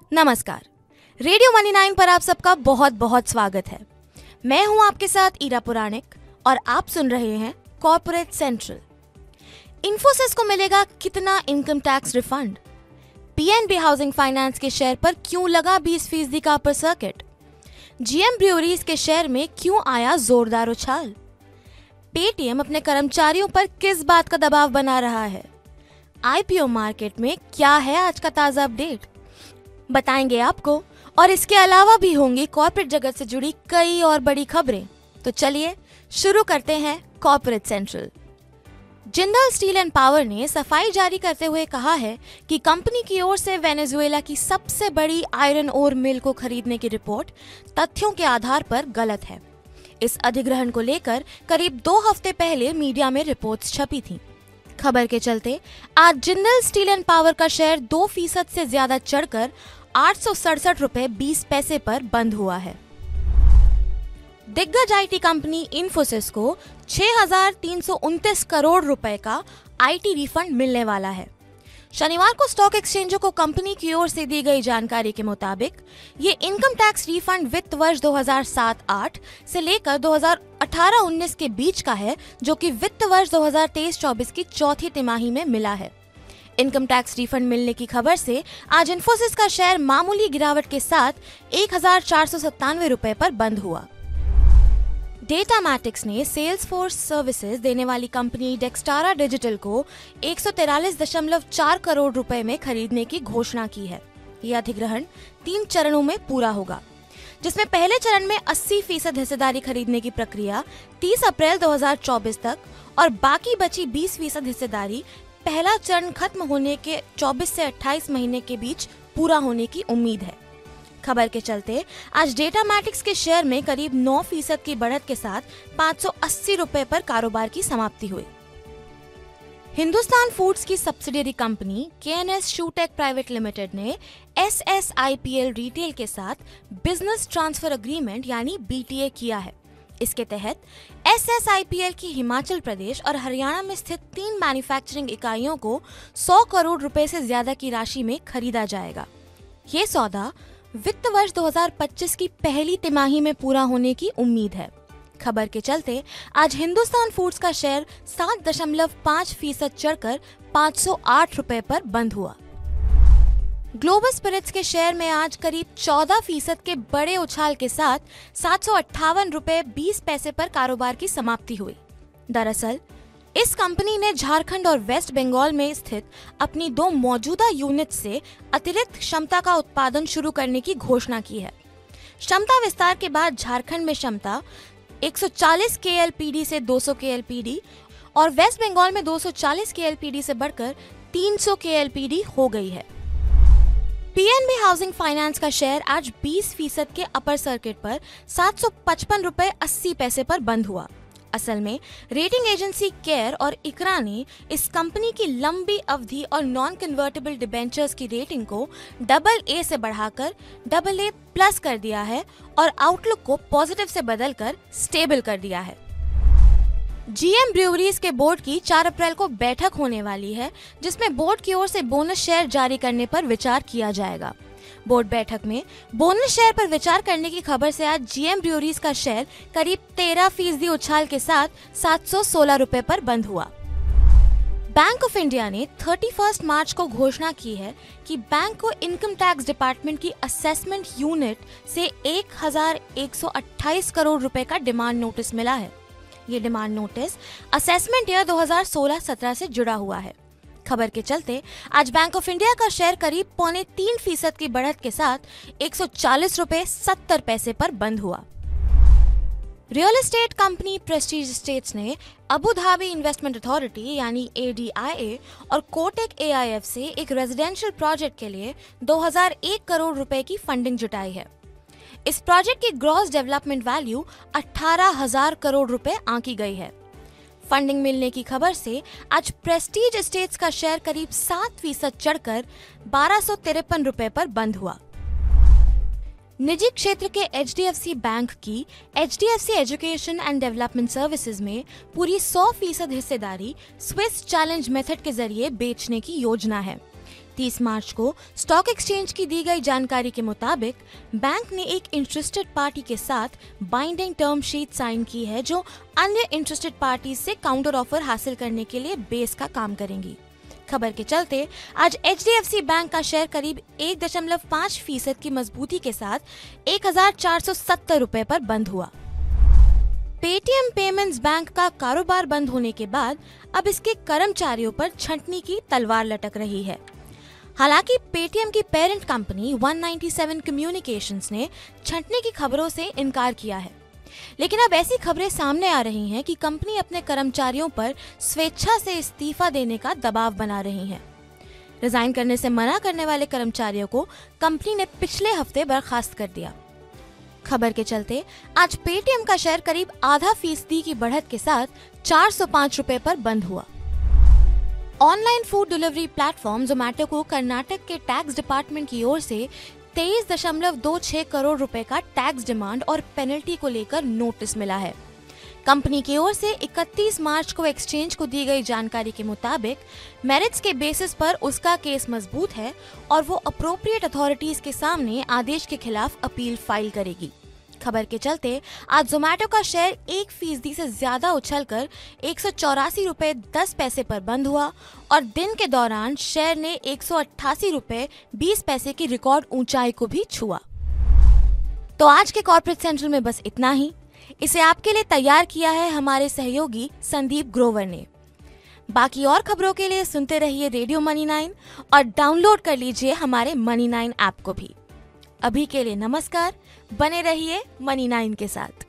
नमस्कार। Radio money 9 पर आप सबका बहुत बहुत स्वागत है। मैं हूं आपके साथ ईरा पुराणिक और आप सुन रहे हैं कॉर्पोरेट सेंट्रल। इन्फोसिस को मिलेगा कितना income tax refund? PNB housing finance के शेयर पर क्यों लगा 20% का अपर सर्किट? जीएम ब्रूअरीज के शेयर में क्यों आया जोरदार उछाल? पेटीएम अपने कर्मचारियों पर किस बात का दबाव बना रहा है? आईपीओ मार्केट में क्या है आज का ताजा अपडेट, बताएंगे आपको। और इसके अलावा भी होंगी कॉर्पोरेट जगत से जुड़ी कई और बड़ी खबरें। तो चलिए शुरू करते हैं corporate central. Jindal steel and power ने सफाई जारी करते हुए कहा है कि कंपनी की ओर से वेनेजुएला की सबसे बड़ी आयरन ओर मिल को खरीदने की रिपोर्ट तथ्यों के आधार पर गलत है। इस अधिग्रहण को लेकर करीब 2 हफ्ते पहले मीडिया में रिपोर्ट्स छपी थी। खबर के चलते आज जिंदल स्टील एंड पावर का शेयर 2% से ज्यादा चढ़कर 867 रुपए 20 पैसे पर बंद हुआ है। दिग्गज आईटी कंपनी इन्फोसिस को 6,329 करोड़ रुपए का आईटी रिफंड मिलने वाला है। शनिवार को स्टॉक एक्सचेंजों को कंपनी की ओर से दी गई जानकारी के मुताबिक ये इनकम टैक्स रिफंड वित्त वर्ष 2007-8 से लेकर 2018-19 के बीच का है, जो कि वित्त वर्ष 2023-24 की चौथी तिमाही में मिला है। इनकम टैक्स रिफंड मिलने की खबर से आज इन्फोसिस का शेयर मामूली गिरावट के साथ 1,497 रुपए पर बंद हुआ। डेटामैटिक्स ने सेल्सफोर्स सर्विसेज देने वाली कंपनी डेक्सटारा डिजिटल को 143.4 करोड़ रुपए में खरीदने की घोषणा की है। यह अधिग्रहण 3 चरणों में पूरा होगा, जिसमें पहले चरण में 80% हिस्सेदारी खरीदने की प्रक्रिया 30 अप्रैल 2024 तक और बाकी बची 20% हिस्सेदारी पहला चरण खत्म होने के 24 से 28 महीने के बीच पूरा होने की उम्मीद है। खबर के चलते आज डेटामैटिक्स के शेयर में करीब 9% की बढ़त के साथ 580 रुपए पर कारोबार की समाप्ति हुई। हिंदुस्तान फूड्स की subsidiary company KNS Shoetech private limited ने एसएसआईपीएल रिटेल के साथ बिजनेस ट्रांसफर एग्रीमेंट यानी बीटीए किया है। इसके तहत एसएसआईपीएल की हिमाचल प्रदेश और हरियाणा में स्थित 3 मैन्युफैक्चरिंग इकाइयों को 100 करोड़ रुपए से ज्यादा की राशि में खरीदा जाएगा। ये सौदा वित्त वर्ष 2025 की पहली तिमाही में पूरा होने की उम्मीद है। खबर के चलते आज हिंदुस्तान फूड्स का शेयर 7.5% चढ़कर 508 रुपए पर बंद हुआ। ग्लोबल स्पिरिट्स के शेयर में आज करीब 14% के बड़े उछाल के साथ 758 रुपए 20 पैसे पर कारोबार की समाप्ति हुई। दरअसल इस कंपनी ने झारखंड और वेस्ट बंगाल में स्थित अपनी 2 मौजूदा यूनिट से अतिरिक्त क्षमता का उत्पादन शुरू करने की घोषणा की है। क्षमता विस्तार के बाद झारखंड में क्षमता 140 KLPD से 200 KLPD और वेस्ट बंगाल में 240 KLPD से बढ़कर 300 KLPD हो गई है। पीएनबी हाउसिंग फाइनेंस का शेयर आज 20% के अपर सर्किट पर 755 रुपए 80 पैसे पर बंद हुआ। असल में रेटिंग एजेंसी केयर और इकरा ने इस कंपनी की लंबी अवधि और नॉन कन्वर्टेबल डिबेंचर्स की रेटिंग को AA से बढ़ाकर AA+ कर दिया है और आउटलुक को पॉजिटिव से बदलकर स्टेबल कर दिया है। जीएम ब्रूअरीज के बोर्ड की 4 अप्रैल को बैठक होने वाली है, जिसमें बोर्ड की ओर से बोनस शेयर जारी करने पर विचार किया जाएगा। बोर्ड बैठक में बोनस शेयर पर विचार करने की खबर से आज जीएम ब्रूअरीज का शेयर करीब 13% उछाल के साथ 716 रुपए पर बंद हुआ। बैंक ऑफ इंडिया ने 31 मार्च को घोषणा की है कि बैंक को इनकम टैक्स डिपार्टमेंट की असेसमेंट यूनिट से 1,128 करोड़ रुपए का डिमांड नोटिस मिला है। ये डिमांड नोटिस असेसमेंट ईयर 2016-17 से जुड़ा हुआ है। खबर के चलते आज बैंक ऑफ इंडिया का शेयर करीब 3.25% की बढ़त के साथ 140 रुपए 70 पैसे पर बंद हुआ। Real estate company Prestige estates ने अबू धाबी इन्वेस्टमेंट अथॉरिटी यानी ADIA और कोटेक AIF से एक रेजिडेंशियल प्रोजेक्ट के लिए 2001 करोड़ रुपए की फंडिंग जुटाई है। इस प्रोजेक्ट की ग्रॉस डेवलपमेंट वैल्यू 18,000 करोड़ रुपए आंकी गई है। फंडिंग मिलने की खबर से आज प्रेस्टीज एस्टेट्स का शेयर करीब 7% चढ़कर 1253 रुपए पर बंद हुआ। निजी क्षेत्र के HDFC बैंक की HDFC education and development services में पूरी 100% हिस्सेदारी स्विस चैलेंज मेथड के जरिए बेचने की योजना है। 30 मार्च को स्टॉक एक्सचेंज की दी गई जानकारी के मुताबिक बैंक ने एक इंटरेस्टेड पार्टी के साथ बाइंडिंग टर्म शीट साइन की है जो अन्य इंटरेस्टेड पार्टी से काउंटर ऑफर हासिल करने के लिए बेस का काम करेंगी। खबर के चलते आज HDFC बैंक का शेयर करीब 1.5% की मजबूती के साथ 1470 रुपए पर बंद हुआ। पेटीएम पेमेंट्स बैंक का कारोबार बंद होने के बाद अब इसके कर्मचारियों पर छंटनी की तलवार लटक रही है। हालांकि पेटीएम की पेरेंट कंपनी 197 कम्युनिकेशंस ने छंटनी की खबरों से इनकार किया है, लेकिन अब ऐसी खबरें सामने आ रही हैं कि कंपनी अपने कर्मचारियों पर स्वेच्छा से इस्तीफा देने का दबाव बना रही है। रिजाइन करने से मना करने वाले कर्मचारियों को कंपनी ने पिछले हफ्ते बर्खास्त कर दिया। खबर के चलते आज पेटीएम का शेयर करीब आधा फीसदी की बढ़त के साथ 405 रुपए पर बंद हुआ। Online food delivery platform Zomato को कर्नाटक के टैक्स डिपार्टमेंट की ओर से 23.26 करोड़ रुपए का टैक्स डिमांड और पेनल्टी को लेकर नोटिस मिला है। कंपनी की ओर से 31 मार्च को एक्सचेंज को दी गई जानकारी के मुताबिक मेरिट्स के बेसिस पर उसका केस मजबूत है और वो अप्रोप्रिएट अथॉरिटीज के सामने आदेश के खिलाफ अपील फाइल करेगी। खबर के चलते आज जोमैटो का शेयर 1% से ज्यादा उछलकर 184 रुपए 10 पैसे पर बंद हुआ और दिन के दौरान शेयर ने 188 रुपए 20 पैसे की रिकॉर्ड ऊंचाई को भी छुआ। तो आज के कॉर्पोरेट सेंट्रल में बस इतना ही। इसे आपके लिए तैयार किया है हमारे सहयोगी संदीप ग्रोवर ने। बाकी और खबरों के लिए सुनते रहिए रेडियो मनी 9 और डाउनलोड कर लीजिए हमारे मनी 9 ऐप को भी। अभी के लिए नमस्कार, बने रहिए मनी 9 के साथ।